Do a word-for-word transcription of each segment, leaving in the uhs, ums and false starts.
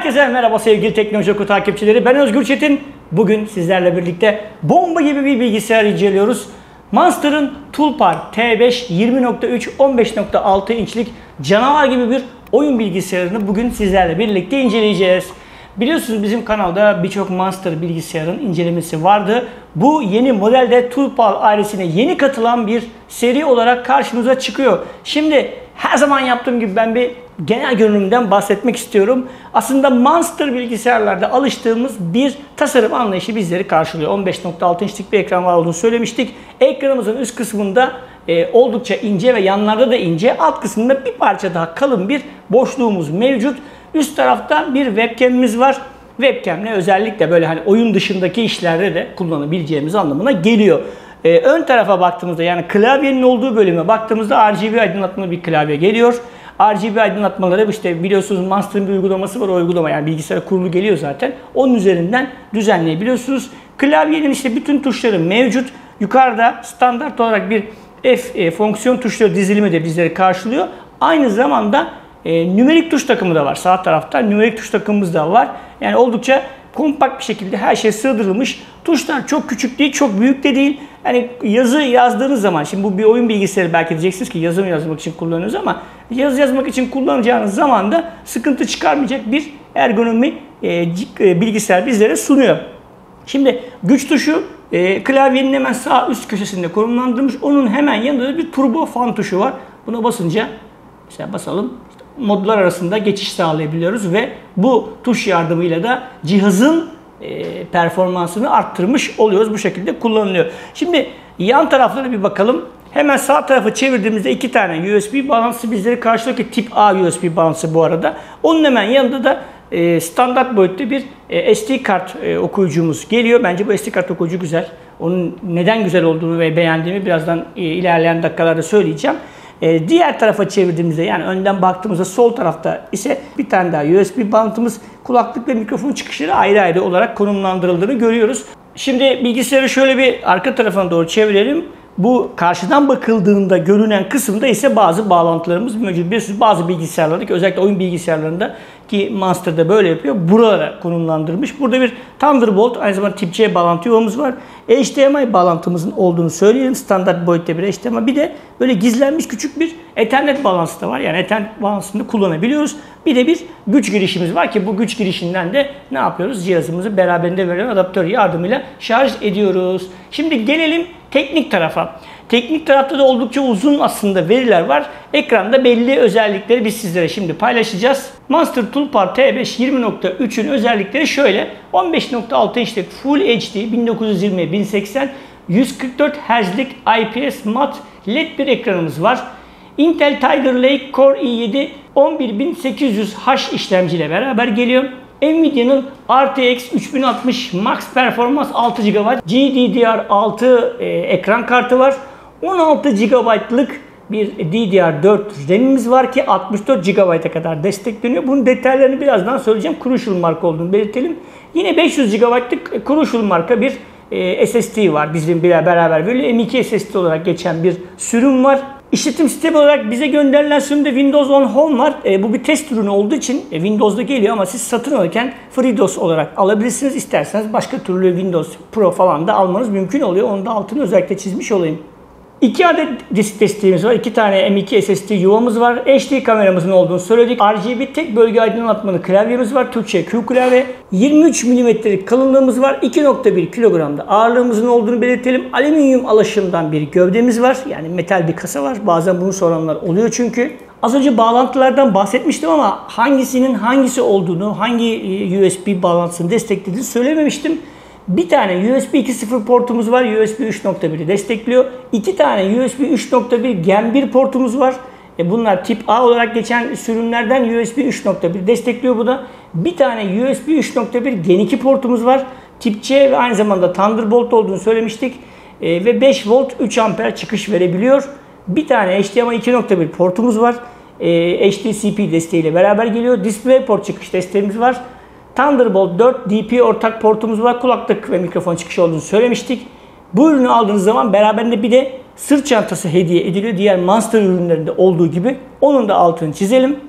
Herkese merhaba sevgili Teknoloji Oku takipçileri. Ben Özgür Çetin. Bugün sizlerle birlikte bomba gibi bir bilgisayar inceliyoruz. Monster'ın Tulpar T beş yirmi nokta üç on beş nokta altı inçlik canavar gibi bir oyun bilgisayarını bugün sizlerle birlikte inceleyeceğiz. Biliyorsunuz bizim kanalda birçok Monster bilgisayarın incelemesi vardı. Bu yeni modelde Tulpar ailesine yeni katılan bir seri olarak karşımıza çıkıyor. Şimdi her zaman yaptığım gibi ben bir genel görünümden bahsetmek istiyorum. Aslında Monster bilgisayarlarda alıştığımız bir tasarım anlayışı bizleri karşılıyor. on beş nokta altı inçlik bir ekran var olduğunu söylemiştik. Ekranımızın üst kısmında e, oldukça ince ve yanlarda da ince, alt kısmında bir parça daha kalın bir boşluğumuz mevcut. Üst tarafta bir webcam'imiz var. Webcam'le özellikle böyle hani oyun dışındaki işlerde de kullanabileceğimiz anlamına geliyor. Ee, ön tarafa baktığımızda, yani klavyenin olduğu bölüme baktığımızda R G B aydınlatmalı bir klavye geliyor. R G B aydınlatmaları işte biliyorsunuz Monster'ın bir uygulaması var, o uygulama yani bilgisayara kurulu geliyor zaten. Onun üzerinden düzenleyebiliyorsunuz. Klavyenin işte bütün tuşları mevcut. Yukarıda standart olarak bir F e, fonksiyon tuşları dizilimi de bizleri karşılıyor. Aynı zamanda e, nümerik tuş takımı da var. Sağ tarafta nümerik tuş takımımız da var. Yani oldukça kompakt bir şekilde her şey sığdırılmış. Tuşlar çok küçük değil, çok büyük de değil. Yani yazı yazdığınız zaman, şimdi bu bir oyun bilgisayarı, belki diyeceksiniz ki yazı yazmak için kullanıyoruz, ama yazı yazmak için kullanacağınız zaman da sıkıntı çıkarmayacak bir ergonomi e, bilgisayar bizlere sunuyor. Şimdi güç tuşu e, klavyenin hemen sağ üst köşesinde konumlandırılmış. Onun hemen yanında bir turbo fan tuşu var. Buna basınca, mesela basalım, modlar arasında geçiş sağlayabiliyoruz ve bu tuş yardımıyla da cihazın e, performansını arttırmış oluyoruz. Bu şekilde kullanılıyor. Şimdi yan taraflara bir bakalım. Hemen sağ tarafı çevirdiğimizde iki tane U S B bağlantısı bizleri karşılıyor ki tip A U S B bağlantısı bu arada. Onun hemen yanında da e, standart boyutta bir e, S D kart e, okuyucumuz geliyor. Bence bu S D kart okuyucu güzel. Onun neden güzel olduğunu ve beğendiğimi birazdan e, ilerleyen dakikalarda söyleyeceğim. Ee, diğer tarafa çevirdiğimizde, yani önden baktığımızda sol tarafta ise bir tane daha U S B bağlantımız, kulaklık ve mikrofon çıkışları ayrı ayrı olarak konumlandırıldığını görüyoruz. Şimdi bilgisayarı şöyle bir arka tarafına doğru çevirelim. Bu karşıdan bakıldığında görünen kısımda ise bazı bağlantılarımız mevcut. Biliyorsunuz bazı bilgisayarlarda, özellikle oyun bilgisayarlarında ki Monster'da böyle yapıyor, buralara konumlandırılmış. Burada bir Thunderbolt, aynı zamanda tip C bağlantı yuvamız var. H D M I bağlantımızın olduğunu söyleyelim. Standart boyutta bir H D M I. Bir de böyle gizlenmiş küçük bir Ethernet bağlantısı da var. Yani Ethernet bağlantısını kullanabiliyoruz. Bir de bir güç girişimiz var ki bu güç girişinden de ne yapıyoruz? Cihazımızı beraberinde veren adaptör yardımıyla şarj ediyoruz. Şimdi gelelim teknik tarafa. Teknik tarafta da oldukça uzun aslında veriler var. Ekranda belli özellikleri biz sizlere şimdi paylaşacağız. Monster Tulpar T beş yirmi nokta üçün özellikleri şöyle. on beş nokta altı inçlik Full H D bin dokuz yüz yirmi bin seksen yüz kırk dört hertzlik I P S mat L E D bir ekranımız var. Intel Tiger Lake Core i yedi on bir bin sekiz yüz H işlemciyle beraber geliyor. Nvidia'nın R T X üç bin altmış Max Performance altı gigabayt G D D R altı e, ekran kartı var. on altı gigabaytlık bir D D R dört RAM'imiz var ki altmış dört gigabayta kadar destekleniyor. Bunun detaylarını birazdan söyleyeceğim. Crucial marka olduğunu belirtelim. Yine beş yüz gigabaytlık Crucial marka bir e, S S D var. Bizim beraber böyle M iki S S D olarak geçen bir sürüm var. İşletim sistemi olarak bize gönderilen sürümde Windows on Home var. E, bu bir test ürünü olduğu için e, Windows'da geliyor ama siz satın alırken FreeDOS olarak alabilirsiniz. İsterseniz başka türlü Windows Pro falan da almanız mümkün oluyor. Onu da altını özellikle çizmiş olayım. İki adet disk desteğimiz var. İki tane M iki S S D yuvamız var. H D kameramızın olduğunu söyledik. R G B tek bölge aydınlatmalı klavyemiz var. Türkçe Q klavye. yirmi üç milimetrelik kalınlığımız var. iki nokta bir kilogramda ağırlığımızın olduğunu belirtelim. Alüminyum alaşımdan bir gövdemiz var. Yani metal bir kasa var. Bazen bunu soranlar oluyor çünkü. Az önce bağlantılardan bahsetmiştim ama hangisinin hangisi olduğunu, hangi U S B bağlantısını desteklediğini söylememiştim. Bir tane U S B iki nokta sıfır portumuz var. U S B üç nokta bir'i destekliyor. İki tane U S B üç nokta bir Gen bir portumuz var. E bunlar tip A olarak geçen sürümlerden U S B üç nokta bir destekliyor bu da. Bir tane U S B üç nokta bir Gen iki portumuz var. Tip C ve aynı zamanda Thunderbolt olduğunu söylemiştik. E, ve beş volt üç amper çıkış verebiliyor. Bir tane H D M I iki nokta bir portumuz var. E, H D C P desteğiyle beraber geliyor. DisplayPort çıkış desteğimiz var. Thunderbolt dört D P ortak portumuz var. Kulaklık ve mikrofon çıkışı olduğunu söylemiştik. Bu ürünü aldığınız zaman beraberinde bir de sırt çantası hediye ediliyor. Diğer Monster ürünlerinde olduğu gibi. Onun da altını çizelim.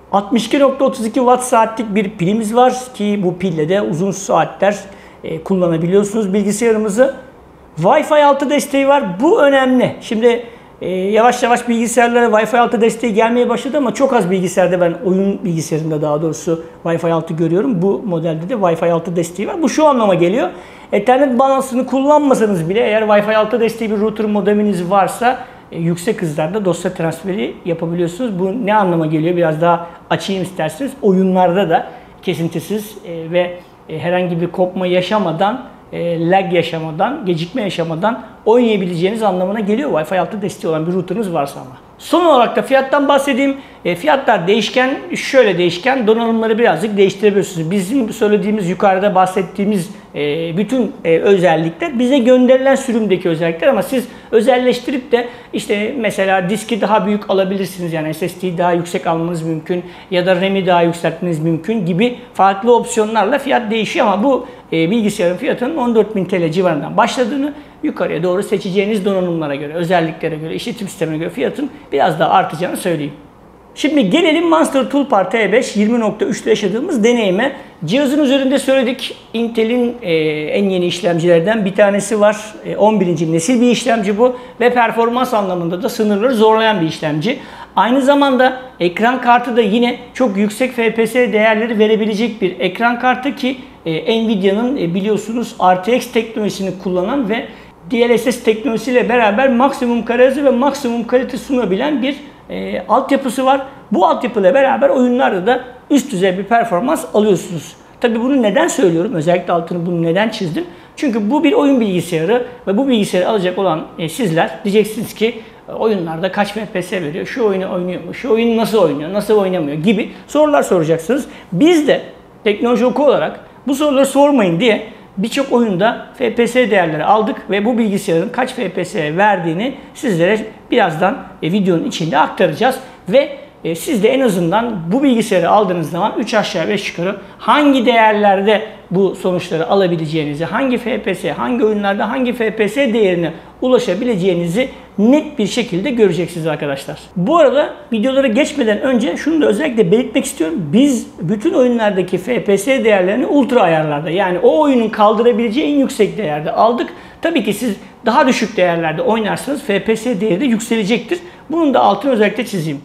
altmış iki nokta otuz iki watt saatlik bir pilimiz var ki bu pille de uzun saatler e, kullanabiliyorsunuz bilgisayarımızı. Wi-Fi altı desteği var. Bu önemli. Şimdi e, yavaş yavaş bilgisayarlara Wi-Fi altı desteği gelmeye başladı ama çok az bilgisayarda, ben oyun bilgisayarında daha doğrusu Wi-Fi altı görüyorum. Bu modelde de Wi-Fi altı desteği var. Bu şu anlama geliyor. Ethernet bağlantısını kullanmasanız bile eğer Wi-Fi altı desteği bir router modeminiz varsa e, yüksek hızlarda dosya transferi yapabiliyorsunuz. Bu ne anlama geliyor? Biraz daha açayım isterseniz. Oyunlarda da kesintisiz e, ve e, herhangi bir kopma yaşamadan, e, lag yaşamadan, gecikme yaşamadan oynayabileceğiniz anlamına geliyor. Wi-Fi altı desteği olan bir router'ınız varsa ama. Son olarak da fiyattan bahsedeyim. E, fiyatlar değişken, şöyle değişken, donanımları birazcık değiştirebiliyorsunuz. Bizim söylediğimiz, yukarıda bahsettiğimiz e, bütün e, özellikler bize gönderilen sürümdeki özellikler ama siz özelleştirip de işte mesela diski daha büyük alabilirsiniz. Yani S S D'yi daha yüksek almanız mümkün ya da RAM'i daha yükseltmeniz mümkün gibi farklı opsiyonlarla fiyat değişiyor ama bu e, bilgisayarın fiyatının on dört bin T L civarından başladığını, yukarıya doğru seçeceğiniz donanımlara göre, özelliklere göre, işletim sistemine göre fiyatın biraz daha artacağını söyleyeyim. Şimdi gelelim Monster Toolbar T beş yirmi nokta üç'te yaşadığımız deneyime. Cihazın üzerinde söyledik, Intel'in e, en yeni işlemcilerden bir tanesi var. E, on birinci nesil bir işlemci bu ve performans anlamında da sınırları zorlayan bir işlemci. Aynı zamanda ekran kartı da yine çok yüksek F P S değerleri verebilecek bir ekran kartı ki e, Nvidia'nın e, biliyorsunuz R T X teknolojisini kullanan ve D L S S teknolojisiyle beraber maksimum kare hızı ve maksimum kalite sunabilen bir e, altyapısı var. Bu altyapıyla beraber oyunlarda da üst düzey bir performans alıyorsunuz. Tabii bunu neden söylüyorum? Özellikle altını bunu neden çizdim? Çünkü bu bir oyun bilgisayarı ve bu bilgisayarı alacak olan e, sizler diyeceksiniz ki oyunlarda kaç F P S veriyor, şu oyunu oynuyor mu, şu oyun nasıl oynuyor, nasıl oynamıyor gibi sorular soracaksınız. Biz de Teknoloji Oku olarak bu soruları sormayın diye birçok oyunda F P S değerleri aldık ve bu bilgisayarın kaç F P S verdiğini sizlere birazdan e, videonun içinde aktaracağız. Ve e, siz de en azından bu bilgisayarı aldığınız zaman üç aşağı beş yukarı hangi değerlerde bu sonuçları alabileceğinizi, hangi F P S, hangi oyunlarda hangi F P S değerine ulaşabileceğinizi net bir şekilde göreceksiniz arkadaşlar. Bu arada videolara geçmeden önce şunu da özellikle belirtmek istiyorum. Biz bütün oyunlardaki F P S değerlerini ultra ayarlarda, yani o oyunun kaldırabileceği en yüksek değerde aldık. Tabii ki siz daha düşük değerlerde oynarsanız F P S değeri de yükselecektir. Bunun da altını özellikle çizeyim.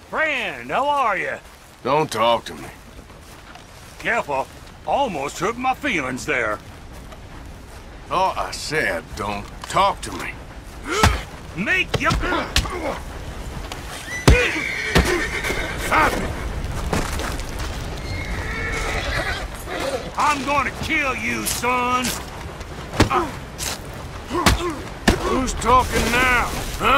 Friend, how are you? Don't talk to me. Careful. Almost hurt my feelings there. Oh, I said don't talk to me. Make you... Stop it! I'm gonna kill you, son! Who's talking now, huh?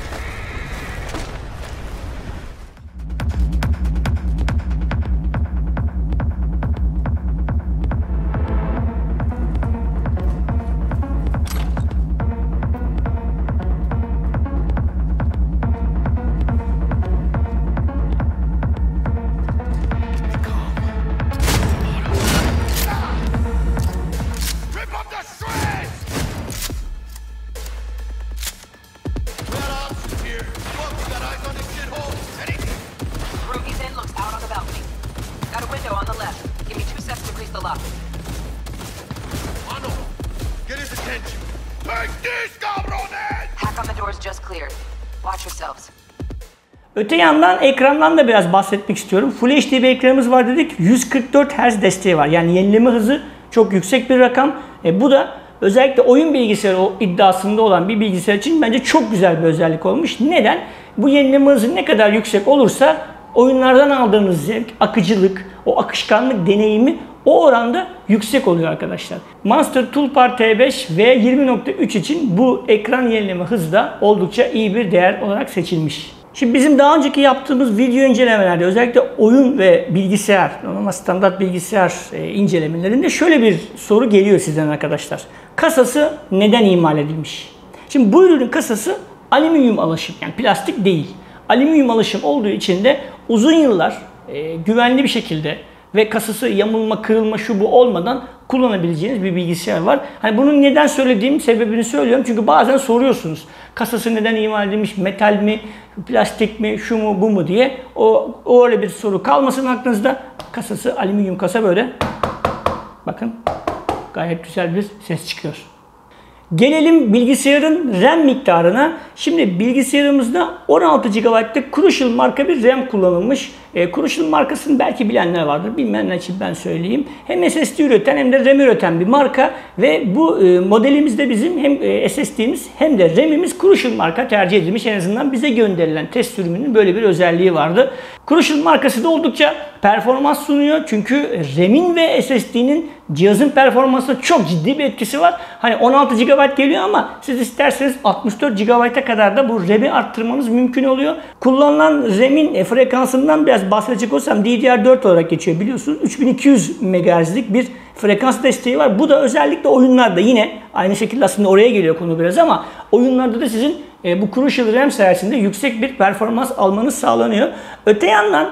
Öte yandan ekrandan da biraz bahsetmek istiyorum. Full H D bir ekranımız var dedik. yüz kırk dört hertz desteği var. Yani yenileme hızı çok yüksek bir rakam. E, bu da özellikle oyun bilgisayarı iddiasında olan bir bilgisayar için bence çok güzel bir özellik olmuş. Neden? Bu yenileme hızı ne kadar yüksek olursa oyunlardan aldığınız zevk, akıcılık, o akışkanlık deneyimi o oranda yüksek oluyor arkadaşlar. Monster Toolbar T beş V yirmi nokta üç için bu ekran yenileme hızı da oldukça iyi bir değer olarak seçilmiş. Şimdi bizim daha önceki yaptığımız video incelemelerde özellikle oyun ve bilgisayar, normal standart bilgisayar e, incelemelerinde şöyle bir soru geliyor sizden arkadaşlar. Kasası neden imal edilmiş? Şimdi bu ürünün kasası alüminyum alaşım, yani plastik değil. Alüminyum alaşım olduğu için de uzun yıllar e, güvenli bir şekilde ve kasası yamulma, kırılma, şu bu olmadan kullanabileceğiniz bir bilgisayar var. Hani bunun neden söylediğim sebebini söylüyorum. Çünkü bazen soruyorsunuz. Kasası neden imal edilmiş? Metal mi? Plastik mi? Şu mu? Bu mu? diye. O, o öyle bir soru kalmasın aklınızda. Kasası alüminyum kasa böyle. Bakın. Gayet güzel bir ses çıkıyor. Gelelim bilgisayarın RAM miktarına. Şimdi bilgisayarımızda on altı gigabaytlık Crucial marka bir RAM kullanılmış. E, Crucial markasını belki bilenler vardır. Bilmeyenler için ben söyleyeyim. Hem S S D üreten hem de RAM üreten bir marka. Ve bu e, modelimizde bizim hem e, S S D'miz hem de RAM'imiz Crucial marka tercih edilmiş. En azından bize gönderilen test sürümünün böyle bir özelliği vardı. Crucial markası da oldukça performans sunuyor. Çünkü RAM'in ve S S D'nin cihazın performansına çok ciddi bir etkisi var. Hani on altı gigabayt geliyor ama siz isterseniz altmış dört gigabayta kadar da bu RAM'i arttırmanız mümkün oluyor. Kullanılan RAM'in frekansından biraz bahsedecek olsam D D R dört olarak geçiyor biliyorsunuz. üç bin iki yüz megahertz'lik bir frekans desteği var. Bu da özellikle oyunlarda yine aynı şekilde aslında oraya geliyor konu biraz ama oyunlarda da sizin e, bu Crucial RAM sayesinde yüksek bir performans almanız sağlanıyor. Öte yandan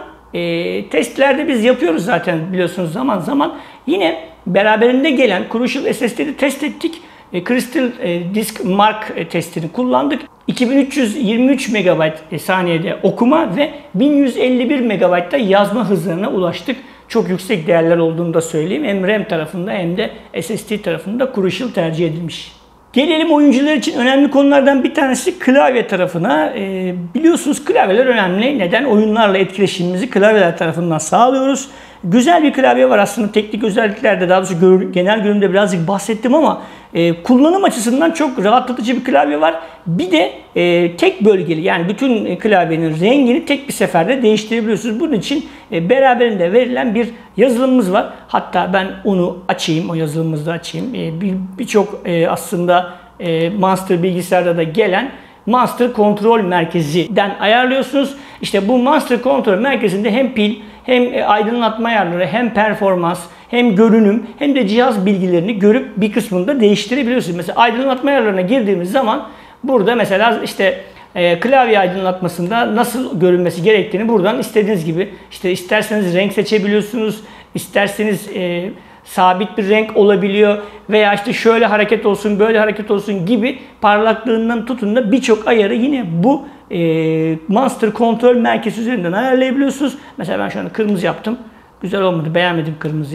e, testlerde biz yapıyoruz zaten biliyorsunuz zaman zaman. Yine beraberinde gelen Crucial S S D'yi test ettik. E, Crystal e, Disk Mark e, testini kullandık. iki bin üç yüz yirmi üç megabayt e, saniyede okuma ve bin yüz elli bir megabaytta yazma hızlarına ulaştık. Çok yüksek değerler olduğunu da söyleyeyim. Hem RAM tarafında hem de S S D tarafında Crucial tercih edilmiş. Gelelim oyuncular için önemli konulardan bir tanesi klavye tarafına. E, biliyorsunuz klavyeler önemli. Neden? Oyunlarla etkileşimimizi klavyeler tarafından sağlıyoruz. Güzel bir klavye var aslında. Teknik özelliklerde daha doğrusu gör, genel görünümde birazcık bahsettim ama e, kullanım açısından çok rahatlatıcı bir klavye var. Bir de e, tek bölgeli, yani bütün klavyenin rengini tek bir seferde değiştirebiliyorsunuz. Bunun için e, beraberinde verilen bir yazılımımız var. Hatta ben onu açayım, o yazılımımızı da açayım. E, Birçok bir e, aslında e, Monster bilgisayarda da gelen Monster Kontrol Merkezi'den ayarlıyorsunuz. İşte bu Monster Kontrol Merkezi'nde hem pil, hem aydınlatma ayarları, hem performans, hem görünüm, hem de cihaz bilgilerini görüp bir kısmını da değiştirebiliyorsunuz. Mesela aydınlatma ayarlarına girdiğimiz zaman burada mesela işte e, klavye aydınlatmasında nasıl görünmesi gerektiğini buradan istediğiniz gibi, işte isterseniz renk seçebiliyorsunuz, isterseniz e, sabit bir renk olabiliyor veya işte şöyle hareket olsun, böyle hareket olsun gibi parlaklığından tutun da birçok ayarı yine bu e, Monster Kontrol Merkezi üzerinden ayarlayabiliyorsunuz. Mesela ben şu anda kırmızı yaptım. Güzel olmadı, beğenmedim kırmızıyı.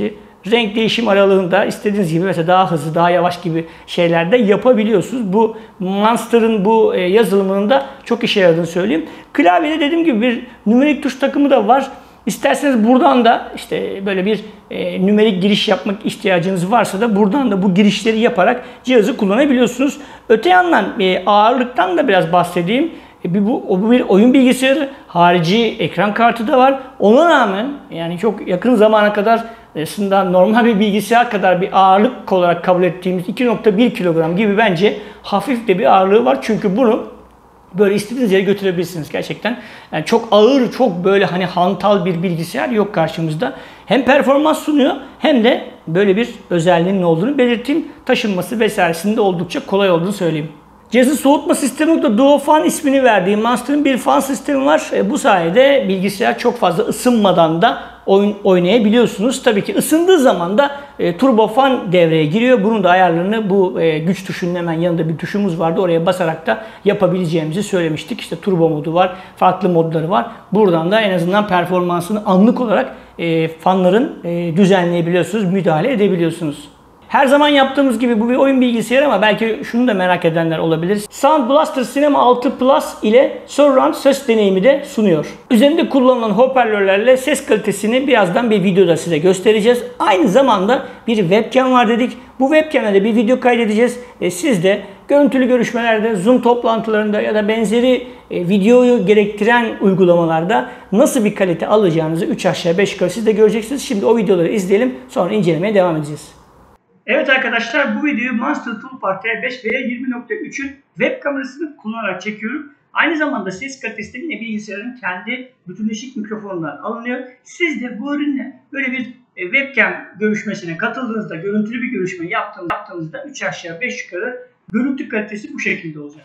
renk değişim aralığında istediğiniz gibi mesela daha hızlı, daha yavaş gibi şeylerde yapabiliyorsunuz. Bu Monster'ın bu yazılımının da çok işe yaradığını söyleyeyim. Klavyede dediğim gibi bir nümerik tuş takımı da var. İsterseniz buradan da işte böyle bir e, nümerik giriş yapmak ihtiyacınız varsa da buradan da bu girişleri yaparak cihazı kullanabiliyorsunuz. Öte yandan e, ağırlıktan da biraz bahsedeyim. E, bir, bu, bu bir oyun bilgisayarı, harici ekran kartı da var. Ona rağmen yani çok yakın zamana kadar aslında normal bir bilgisayar kadar bir ağırlık olarak kabul ettiğimiz iki nokta bir kilogram gibi bence hafif de bir ağırlığı var. Çünkü bunu böyle istediğiniz yere götürebilirsiniz gerçekten. Yani çok ağır, çok böyle hani hantal bir bilgisayar yok karşımızda. Hem performans sunuyor hem de böyle bir özelliğinin olduğunu belirteyim. Taşınması vesairesinde oldukça kolay olduğunu söyleyeyim. Cihazın soğutma sistemi de Duofan ismini verdiği Monster'ın bir fan sistemi var. E, bu sayede bilgisayar çok fazla ısınmadan da oyun oynayabiliyorsunuz. Tabii ki ısındığı zaman da e, turbofan devreye giriyor. Bunun da ayarlarını bu e, güç tuşunun hemen yanında bir tuşumuz vardı. Oraya basarak da yapabileceğimizi söylemiştik. İşte turbo modu var, farklı modları var. Buradan da en azından performansını anlık olarak e, fanların e, düzenleyebiliyorsunuz, müdahale edebiliyorsunuz. Her zaman yaptığımız gibi bu bir oyun bilgisayarı ama belki şunu da merak edenler olabilir. Sound Blaster Cinema altı Plus ile surround ses deneyimi de sunuyor. Üzerinde kullanılan hoparlörlerle ses kalitesini birazdan bir videoda size göstereceğiz. Aynı zamanda bir webcam var dedik. Bu webcam'e de bir video kaydedeceğiz. E, siz de görüntülü görüşmelerde, Zoom toplantılarında ya da benzeri e, videoyu gerektiren uygulamalarda nasıl bir kalite alacağınızı üç aşağı beş yukarı siz de göreceksiniz. Şimdi o videoları izleyelim, sonra incelemeye devam edeceğiz. Evet arkadaşlar, bu videoyu Monster Toolbar T beş V yirmi nokta üçün web kamerasını kullanarak çekiyorum. Aynı zamanda ses kalitesi de yine bilgisayarın kendi bütünleşik mikrofonundan alınıyor. Siz de bu ürünle böyle bir webcam görüşmesine katıldığınızda, görüntülü bir görüşme yaptığınızda üç aşağı beş yukarı görüntü kalitesi bu şekilde olacak.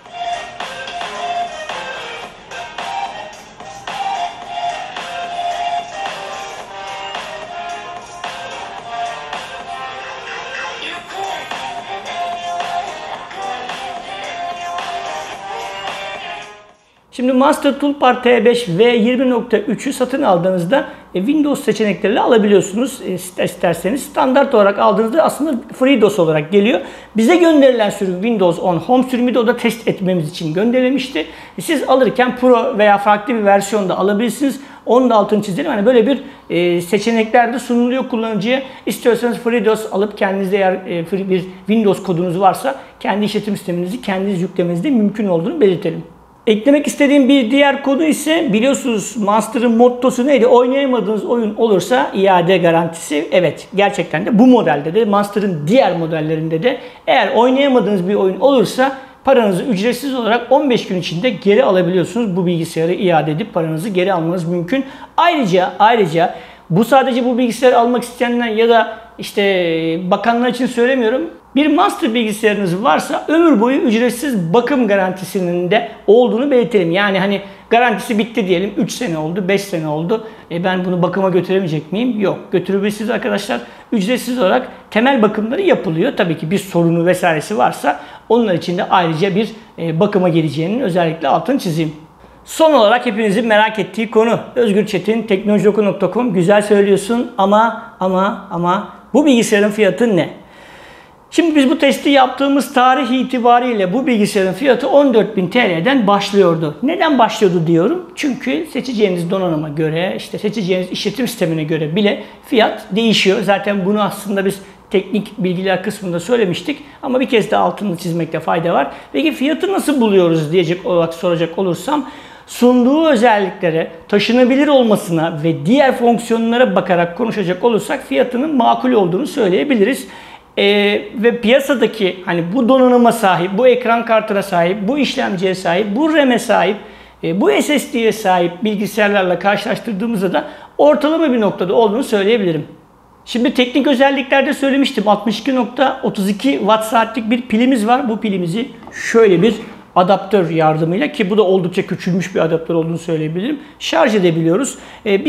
Şimdi Monster Toolbar T beş V yirmi nokta üçü satın aldığınızda Windows seçenekleriyle alabiliyorsunuz. İsterseniz standart olarak aldığınızda aslında FreeDOS olarak geliyor. Bize gönderilen sürüm Windows on Home sürümü de o da test etmemiz için gönderilmişti. Siz alırken Pro veya farklı bir versiyonda alabilirsiniz. Onun da altını çizelim. Hani böyle bir seçenekler de sunuluyor kullanıcıya. İstiyorsanız FreeDOS alıp kendinizde eğer bir Windows kodunuz varsa kendi işletim sisteminizi kendiniz yüklemeniz de mümkün olduğunu belirtelim. Eklemek istediğim bir diğer konu ise biliyorsunuz Monster'ın mottosu neydi? Oynayamadığınız oyun olursa iade garantisi. Evet, gerçekten de bu modelde de Monster'ın diğer modellerinde de eğer oynayamadığınız bir oyun olursa paranızı ücretsiz olarak on beş gün içinde geri alabiliyorsunuz. Bu bilgisayarı iade edip paranızı geri almanız mümkün. Ayrıca ayrıca bu sadece bu bilgisayarı almak isteyenler ya da işte bakanlar için söylemiyorum. Bir Monster bilgisayarınız varsa ömür boyu ücretsiz bakım garantisinin de olduğunu belirtelim. Yani hani garantisi bitti diyelim, üç sene oldu, beş sene oldu. E ben bunu bakıma götüremeyecek miyim? Yok. Götürebilirsiniz arkadaşlar. Ücretsiz olarak temel bakımları yapılıyor. Tabii ki bir sorunu vesairesi varsa onlar için de ayrıca bir bakıma geleceğinin özellikle altını çizeyim. Son olarak hepinizin merak ettiği konu. Özgür Çetin, teknolojioku nokta com. Güzel söylüyorsun ama ama ama bu bilgisayarın fiyatı ne? Şimdi biz bu testi yaptığımız tarih itibariyle bu bilgisayarın fiyatı on dört bin T L'den başlıyordu. Neden başlıyordu diyorum? Çünkü seçeceğiniz donanıma göre, işte seçeceğiniz işletim sistemine göre bile fiyat değişiyor. Zaten bunu aslında biz teknik bilgiler kısmında söylemiştik ama bir kez daha altını çizmekte fayda var. Peki fiyatı nasıl buluyoruz diyecek olarak soracak olursam, sunduğu özelliklere, taşınabilir olmasına ve diğer fonksiyonlara bakarak konuşacak olursak fiyatının makul olduğunu söyleyebiliriz. Ee, ve piyasadaki hani bu donanıma sahip, bu ekran kartına sahip, bu işlemciye sahip, bu RAM'e sahip, e, bu S S D'ye sahip bilgisayarlarla karşılaştırdığımızda da ortalama bir noktada olduğunu söyleyebilirim. Şimdi teknik özelliklerde söylemiştim. altmış iki nokta otuz iki watt saatlik bir pilimiz var. Bu pilimizi şöyle bir adaptör yardımıyla, ki bu da oldukça küçülmüş bir adaptör olduğunu söyleyebilirim, şarj edebiliyoruz. Ee, biz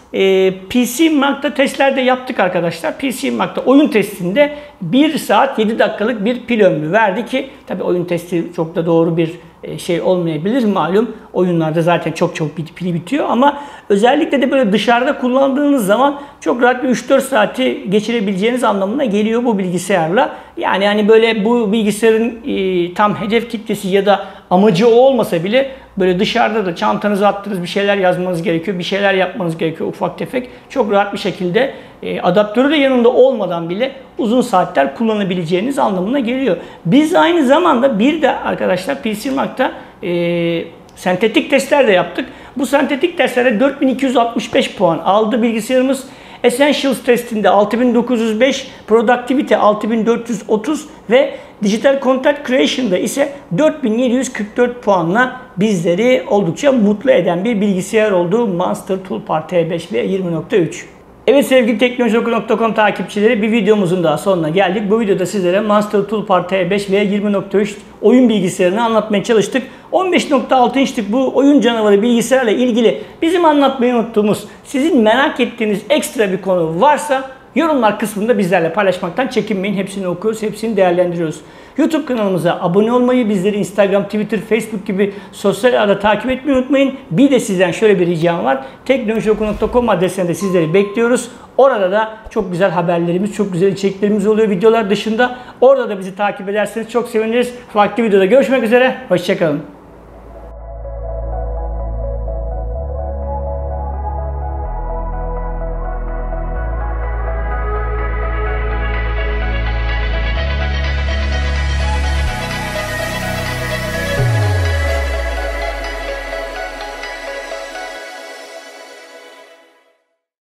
e, P C Mark'ta testlerde yaptık arkadaşlar. P C Mark'ta oyun testinde bir saat yedi dakikalık bir pil ömrü verdi ki tabi oyun testi çok da doğru bir şey olmayabilir, malum oyunlarda zaten çok çok pili bitiyor ama özellikle de böyle dışarıda kullandığınız zaman çok rahat bir üç dört saati geçirebileceğiniz anlamına geliyor bu bilgisayarla. Yani hani böyle bu bilgisayarın e, tam hedef kitlesi ya da amacı o olmasa bile böyle dışarıda da çantanıza attığınız bir şeyler yazmanız gerekiyor, bir şeyler yapmanız gerekiyor ufak tefek. Çok rahat bir şekilde e, adaptörü de yanında olmadan bile uzun saatler kullanabileceğiniz anlamına geliyor. Biz aynı zamanda bir de arkadaşlar P C Mark'ta e, sentetik testler de yaptık. Bu sentetik testlerde dört bin iki yüz altmış beş puan aldı bilgisayarımız. Essentials testinde altı bin dokuz yüz beş, Productivity altı bin dört yüz otuz ve Digital Content Creation'da ise dört bin yedi yüz kırk dört puanla bizleri oldukça mutlu eden bir bilgisayar oldu Monster Toolbar T beş ve yirmi nokta üç. Evet sevgili teknolojioku nokta com takipçileri, bir videomuzun daha sonuna geldik. Bu videoda sizlere Monster Toolbar T beş ve yirmi nokta üç oyun bilgisayarını anlatmaya çalıştık. on beş nokta altı inçlik bu oyun canavarı bilgisayarla ilgili bizim anlatmayı unuttuğumuz, sizin merak ettiğiniz ekstra bir konu varsa yorumlar kısmında bizlerle paylaşmaktan çekinmeyin. Hepsini okuyoruz, hepsini değerlendiriyoruz. YouTube kanalımıza abone olmayı, bizleri Instagram, Twitter, Facebook gibi sosyal ağda takip etmeyi unutmayın. Bir de sizden şöyle bir ricam var. teknolojioku nokta com adresinde sizleri bekliyoruz. Orada da çok güzel haberlerimiz, çok güzel içeriklerimiz oluyor videolar dışında. Orada da bizi takip ederseniz çok seviniriz. Farklı videoda görüşmek üzere. Hoşçakalın.